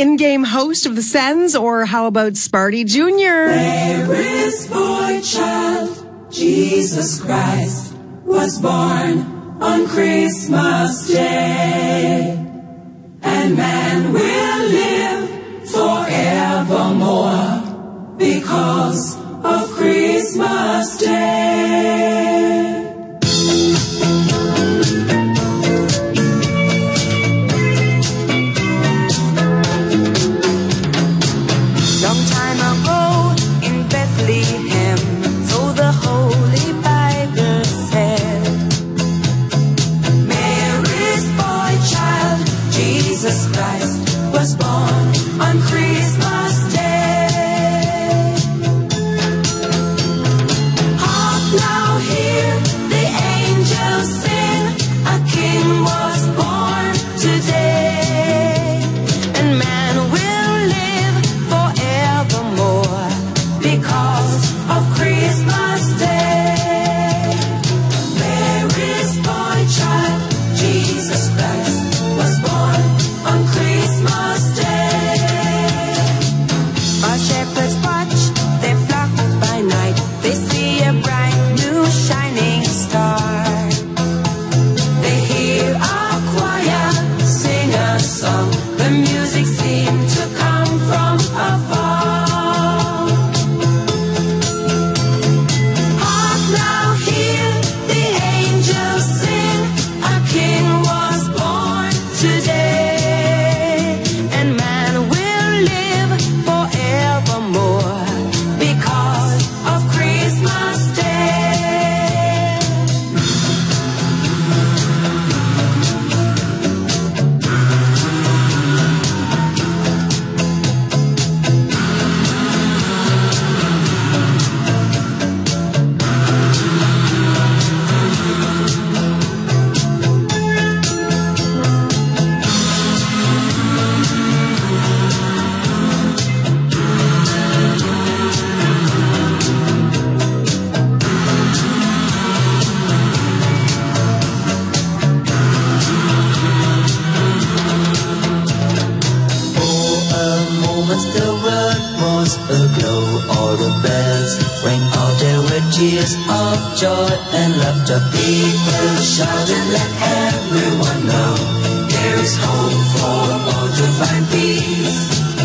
in-game host of the Sens, or how about Sparty Jr.? There is boy child, Jesus Christ, was born on Christmas Day. And man will live forevermore because of Christmas Day. Long time ago in Bethlehem, so the Holy Bible said, Mary's boy child, Jesus Christ, was born on Christmas Day. Hark now, hear the angels sing, a king was born today, and man will live forevermore because of Christmas Day. Mary's boy child, Jesus Christ, was born on Christmas Day. While shepherds watch their flock by night, they see a bright new shining star. They hear a choir sing a song, the music seemed to come from afar. Hark now, hear the angels sing, a king was born today, and man will live forevermore because of Christmas Day. For a moment the world was aglow, all the bells rang out, there were tears of joy and laughter. People shouted, let everyone know, there is hope for all to find peace.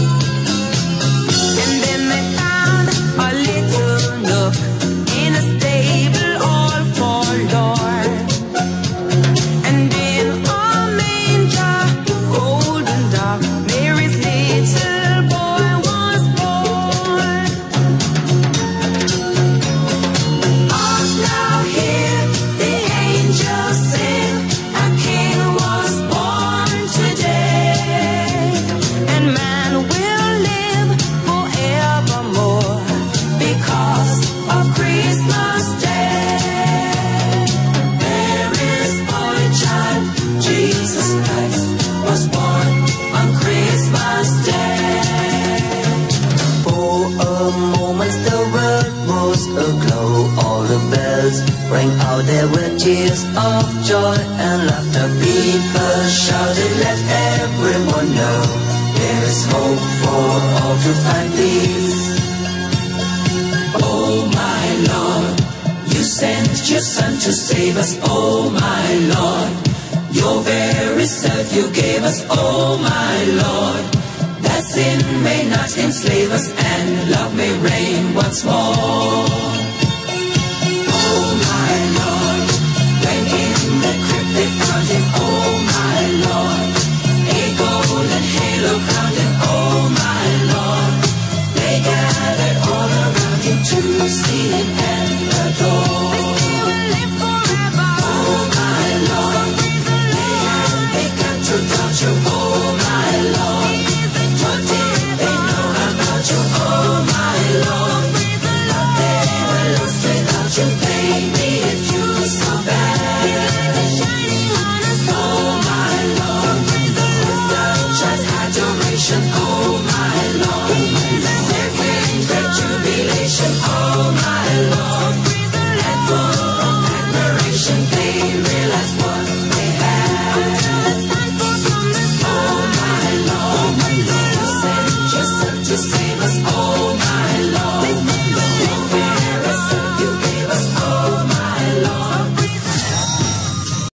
And then they found a little nook in a stable all forlorn, and in a manger, cold and dark, Mary's little boy was born. Hark now, hear the angels sing, a king was born today, and man will live forevermore because of Christmas Day. Mary's boy child, Jesus Christ, was born on Christmas Day. For a moment the world was aglow, all the bells rang out, there were tears of joy and laughter. People shouted, let everyone know, there is hope for all to find peace. Oh my Lord, you sent your son to save us. Oh my Lord, your very self you gave us. Oh my Lord, that sin may not enslave us and love may reign once more. Oh my Lord, when in the crypt they found him. Oh my Lord, a golden halo crowned him. Oh my Lord, they gathered all around him to see him and adore. Oh my Lord, they had begun to doubt you. Oh my Lord, what did they know about you? Oh my Lord, but they were lost without you. They needed you so bad. Oh my Lord, without just adoration. Oh my Lord, there came great jubilation. Oh my Lord, and full of admiration they realized what they had. Oh my Lord, the same as old